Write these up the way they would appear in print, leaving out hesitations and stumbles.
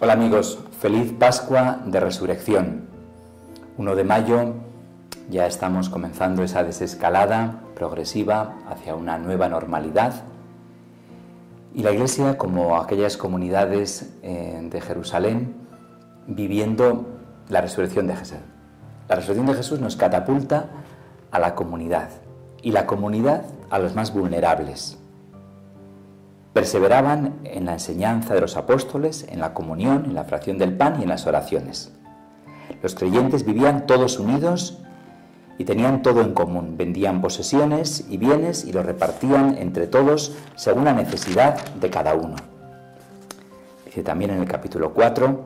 Hola amigos, feliz Pascua de Resurrección. 1 de mayo, ya estamos comenzando esa desescalada progresiva hacia una nueva normalidad. Y la Iglesia, como aquellas comunidades de Jerusalén, viviendo la resurrección de Jesús. La resurrección de Jesús nos catapulta a la comunidad, y la comunidad a los más vulnerables. Perseveraban en la enseñanza de los apóstoles, en la comunión, en la fracción del pan y en las oraciones. Los creyentes vivían todos unidos y tenían todo en común. Vendían posesiones y bienes y los repartían entre todos según la necesidad de cada uno. Dice también en el capítulo 4,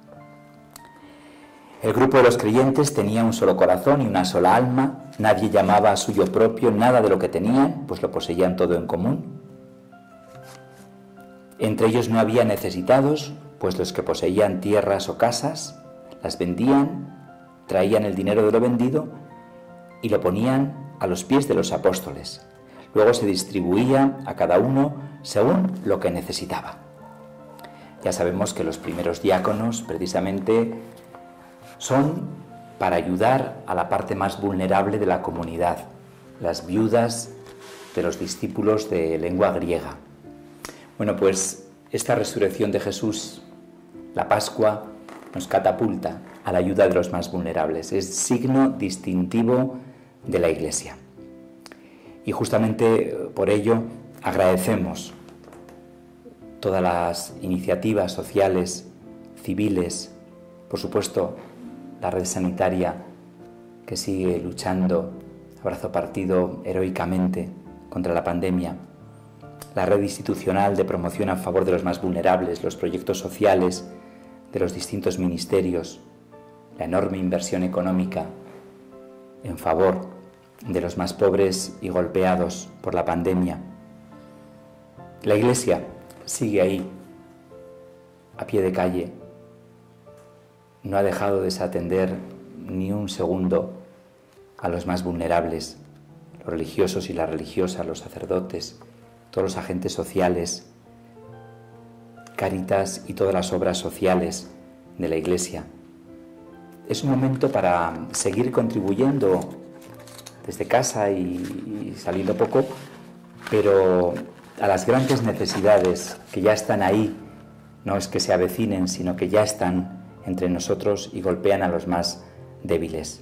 el grupo de los creyentes tenía un solo corazón y una sola alma. Nadie llamaba a suyo propio nada de lo que tenían, pues lo poseían todo en común. Entre ellos no había necesitados, pues los que poseían tierras o casas las vendían, traían el dinero de lo vendido y lo ponían a los pies de los apóstoles. Luego se distribuía a cada uno según lo que necesitaba. Ya sabemos que los primeros diáconos precisamente son para ayudar a la parte más vulnerable de la comunidad, las viudas de los discípulos de lengua griega. Bueno, pues esta resurrección de Jesús, la Pascua, nos catapulta a la ayuda de los más vulnerables. Es signo distintivo de la Iglesia. Y justamente por ello agradecemos todas las iniciativas sociales, civiles, por supuesto la red sanitaria que sigue luchando a brazo partido heroicamente contra la pandemia, la red institucional de promoción a favor de los más vulnerables, los proyectos sociales de los distintos ministerios, la enorme inversión económica en favor de los más pobres y golpeados por la pandemia. La Iglesia sigue ahí, a pie de calle. No ha dejado de desatender ni un segundo a los más vulnerables, los religiosos y las religiosas, los sacerdotes, todos los agentes sociales, Cáritas y todas las obras sociales de la Iglesia. Es un momento para seguir contribuyendo desde casa y saliendo poco, pero a las grandes necesidades que ya están ahí, no es que se avecinen, sino que ya están entre nosotros y golpean a los más débiles.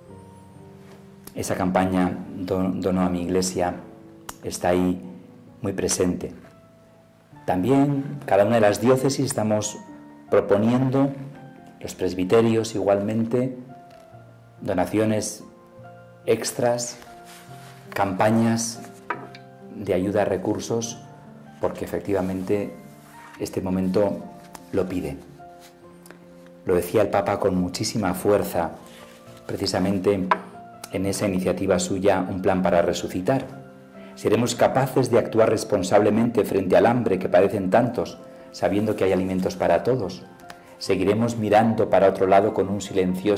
Esa campaña Dono a mi Iglesia está ahí muy presente. También cada una de las diócesis estamos proponiendo, los presbiterios igualmente, donaciones extras, campañas de ayuda a recursos, porque efectivamente este momento lo pide. Lo decía el Papa con muchísima fuerza, precisamente en esa iniciativa suya, Un plan para resucitar. Seremos capaces de actuar responsablemente frente al hambre que padecen tantos, sabiendo que hay alimentos para todos. Seguiremos mirando para otro lado con un silencio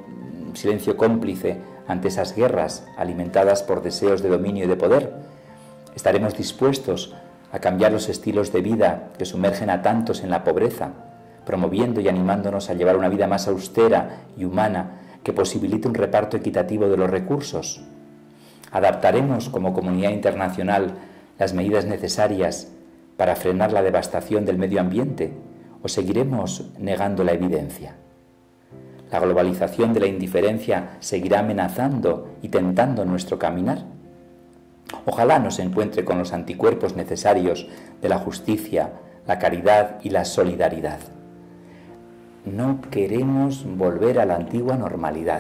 cómplice ante esas guerras alimentadas por deseos de dominio y de poder. Estaremos dispuestos a cambiar los estilos de vida que sumergen a tantos en la pobreza, promoviendo y animándonos a llevar una vida más austera y humana que posibilite un reparto equitativo de los recursos. Adaptaremos como comunidad internacional las medidas necesarias para frenar la devastación del medio ambiente o seguiremos negando la evidencia. La globalización de la indiferencia seguirá amenazando y tentando nuestro caminar. Ojalá nos encuentre con los anticuerpos necesarios de la justicia, la caridad y la solidaridad. No queremos volver a la antigua normalidad.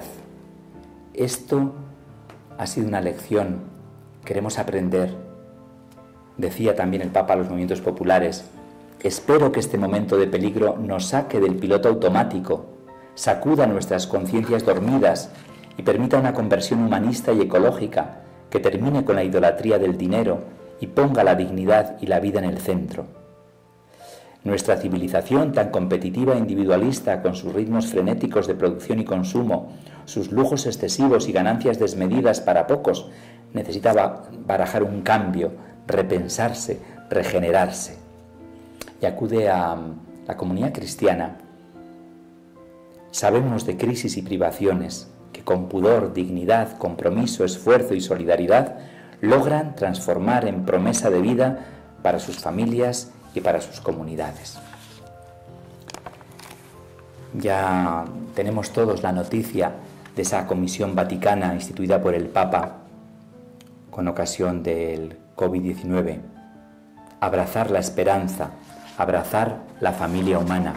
Esto ha sido una lección, queremos aprender. Decía también el Papa a los movimientos populares: espero que este momento de peligro nos saque del piloto automático, sacuda nuestras conciencias dormidas y permita una conversión humanista y ecológica que termine con la idolatría del dinero y ponga la dignidad y la vida en el centro. Nuestra civilización tan competitiva e individualista, con sus ritmos frenéticos de producción y consumo, sus lujos excesivos y ganancias desmedidas para pocos, necesita barajar un cambio, repensarse, regenerarse. Y acude a la comunidad cristiana, sabemos de crisis y privaciones que con pudor, dignidad, compromiso, esfuerzo y solidaridad logran transformar en promesa de vida para sus familias y para sus comunidades. Ya tenemos todos la noticia de esa comisión vaticana instituida por el Papa con ocasión del COVID-19. Abrazar la esperanza, abrazar la familia humana.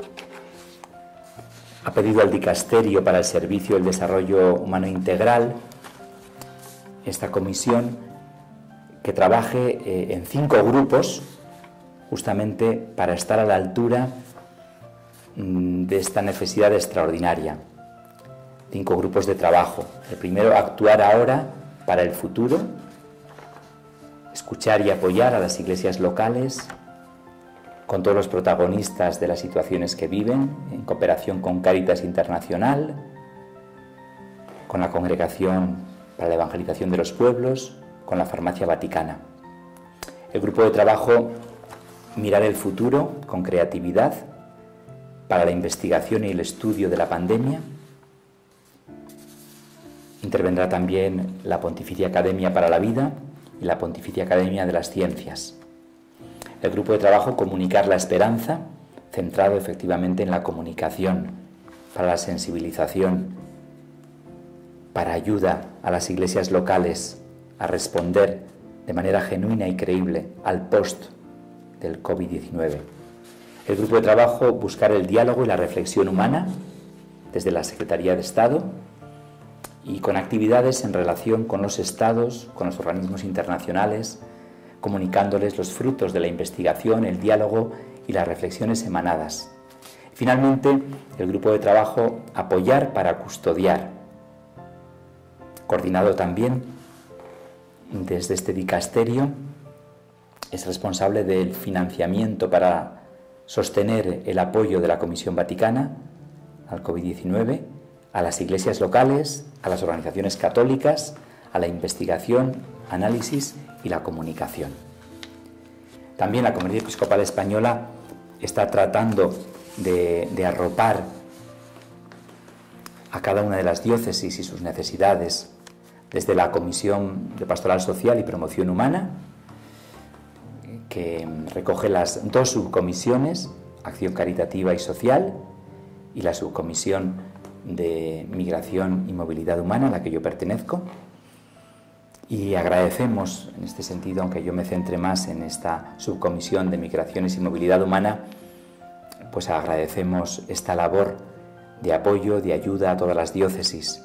Ha pedido al Dicasterio para el Servicio del Desarrollo Humano Integral, esta comisión, que trabaje en 5 grupos justamente para estar a la altura de esta necesidad extraordinaria. 5 grupos de trabajo. El primero, actuar ahora para el futuro, escuchar y apoyar a las iglesias locales, con todos los protagonistas de las situaciones que viven, en cooperación con Cáritas Internacional, con la Congregación para la Evangelización de los Pueblos, con la Farmacia Vaticana. El grupo de trabajo, mirar el futuro con creatividad para la investigación y el estudio de la pandemia. Intervendrá también la Pontificia Academia para la Vida y la Pontificia Academia de las Ciencias. El grupo de trabajo, comunicar la esperanza, centrado efectivamente en la comunicación, para la sensibilización, para ayuda a las iglesias locales a responder de manera genuina y creíble al post del COVID-19. El grupo de trabajo, buscar el diálogo y la reflexión humana desde la Secretaría de Estado y con actividades en relación con los estados, con los organismos internacionales, comunicándoles los frutos de la investigación, el diálogo y las reflexiones emanadas. Finalmente, el grupo de trabajo, apoyar para custodiar, coordinado también desde este dicasterio, es responsable del financiamiento para sostener el apoyo de la Comisión Vaticana al COVID-19, a las iglesias locales, a las organizaciones católicas, a la investigación, análisis y la comunicación. También la Conferencia Episcopal Española está tratando de arropar a cada una de las diócesis y sus necesidades desde la Comisión de Pastoral Social y Promoción Humana, que recoge las 2 subcomisiones, Acción Caritativa y Social, y la subcomisión de Migración y Movilidad Humana, a la que yo pertenezco. Y agradecemos, en este sentido, aunque yo me centre más en esta subcomisión de Migraciones y Movilidad Humana, pues agradecemos esta labor de apoyo, de ayuda a todas las diócesis.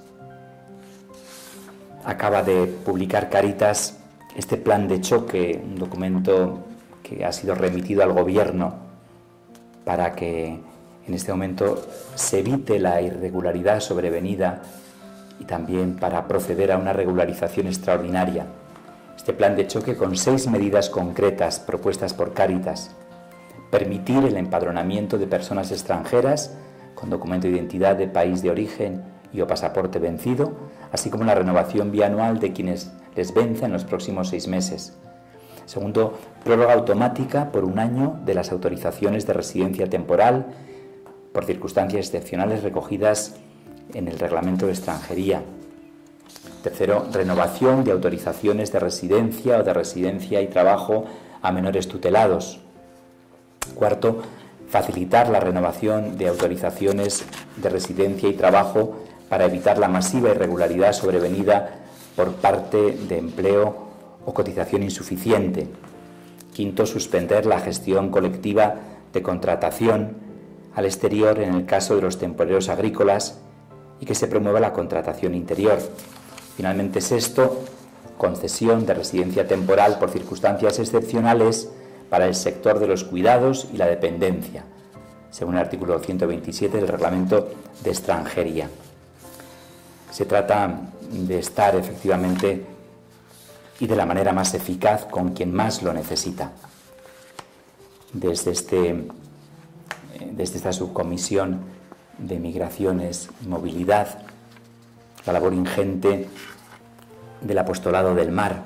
Acaba de publicar Cáritas este plan de choque, un documento que ha sido remitido al Gobierno para que en este momento se evite la irregularidad sobrevenida y también para proceder a una regularización extraordinaria. Este plan de choque con 6 medidas concretas propuestas por Cáritas. Permitir el empadronamiento de personas extranjeras con documento de identidad de país de origen y o pasaporte vencido, así como la renovación bianual de quienes les venza en los próximos 6 meses. Segundo, prórroga automática por 1 año de las autorizaciones de residencia temporal por circunstancias excepcionales recogidas en el Reglamento de Extranjería. Tercero, renovación de autorizaciones de residencia o de residencia y trabajo a menores tutelados. Cuarto, facilitar la renovación de autorizaciones de residencia y trabajo para evitar la masiva irregularidad sobrevenida por parte de empleo o cotización insuficiente. Quinto, suspender la gestión colectiva de contratación al exterior en el caso de los temporeros agrícolas y que se promueva la contratación interior. Finalmente, sexto, concesión de residencia temporal por circunstancias excepcionales para el sector de los cuidados y la dependencia, según el artículo 127 del Reglamento de Extranjería. Se trata de estar efectivamente y de la manera más eficaz con quien más lo necesita. Desde esta subcomisión de Migraciones y Movilidad, la labor ingente del Apostolado del Mar.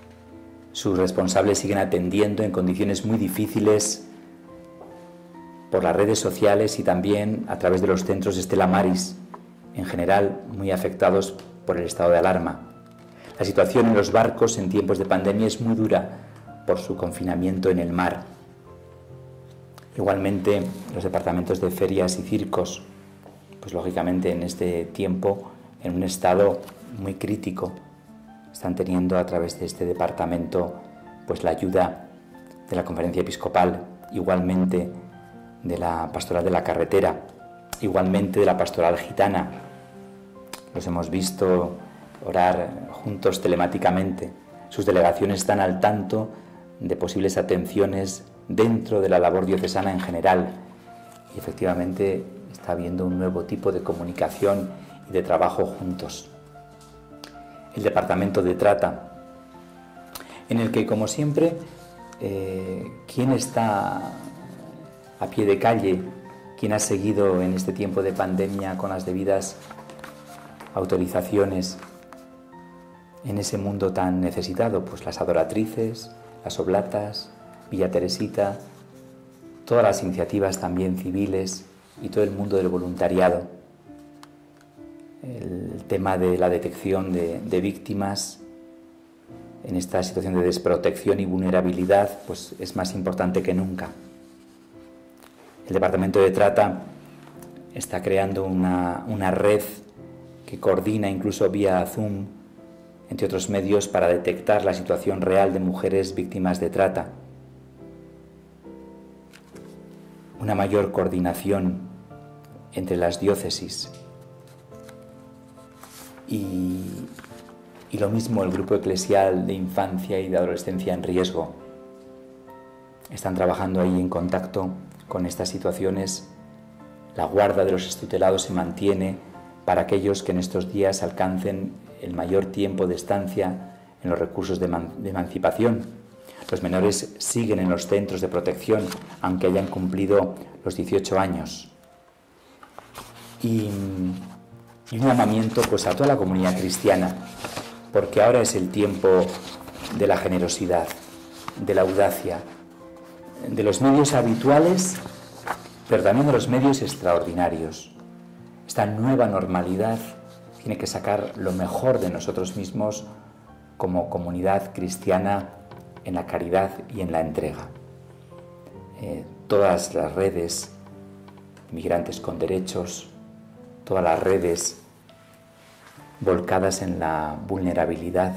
Sus responsables siguen atendiendo en condiciones muy difíciles por las redes sociales y también a través de los centros Stella Maris, en general muy afectados por el estado de alarma. La situación en los barcos en tiempos de pandemia es muy dura por su confinamiento en el mar. Igualmente, los departamentos de ferias y circos, pues lógicamente en este tiempo, en un estado muy crítico, están teniendo a través de este departamento pues la ayuda de la Conferencia Episcopal, igualmente de la Pastoral de la Carretera, igualmente de la Pastoral Gitana. Los hemos visto orar juntos telemáticamente. Sus delegaciones están al tanto de posibles atenciones dentro de la labor diocesana en general. Y efectivamente está habiendo un nuevo tipo de comunicación y de trabajo juntos. El Departamento de Trata, en el que, como siempre, ¿quién está a pie de calle? ¿Quién ha seguido en este tiempo de pandemia con las debidas autorizaciones en ese mundo tan necesitado? Pues las adoratrices, las oblatas, Villa Teresita, todas las iniciativas también civiles y todo el mundo del voluntariado. El tema de la detección de víctimas en esta situación de desprotección y vulnerabilidad pues es más importante que nunca. El Departamento de Trata está creando una red que coordina incluso vía Zoom, entre otros medios, para detectar la situación real de mujeres víctimas de trata. Una mayor coordinación entre las diócesis y lo mismo el Grupo Eclesial de Infancia y de Adolescencia en Riesgo. Están trabajando ahí en contacto con estas situaciones. La guarda de los extutelados se mantiene para aquellos que en estos días alcancen el mayor tiempo de estancia en los recursos de emancipación. Los menores siguen en los centros de protección, aunque hayan cumplido los 18 años. Y un llamamiento pues a toda la comunidad cristiana, porque ahora es el tiempo de la generosidad, de la audacia, de los medios habituales, pero también de los medios extraordinarios. Esta nueva normalidad tiene que sacar lo mejor de nosotros mismos como comunidad cristiana en la caridad y en la entrega. Todas las redes, Migrantes con Derechos, todas las redes volcadas en la vulnerabilidad,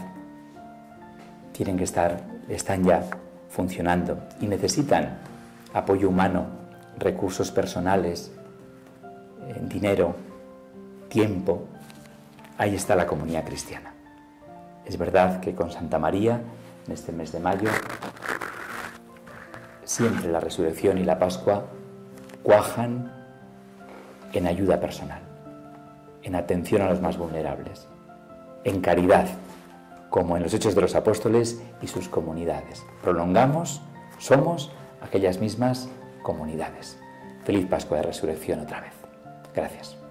están ya funcionando y necesitan apoyo humano, recursos personales, dinero, tiempo. Ahí está la comunidad cristiana. Es verdad que con Santa María, en este mes de mayo, siempre la resurrección y la Pascua cuajan en ayuda personal, en atención a los más vulnerables, en caridad, como en los Hechos de los Apóstoles y sus comunidades. Somos aquellas mismas comunidades. Feliz Pascua de Resurrección otra vez. Gracias.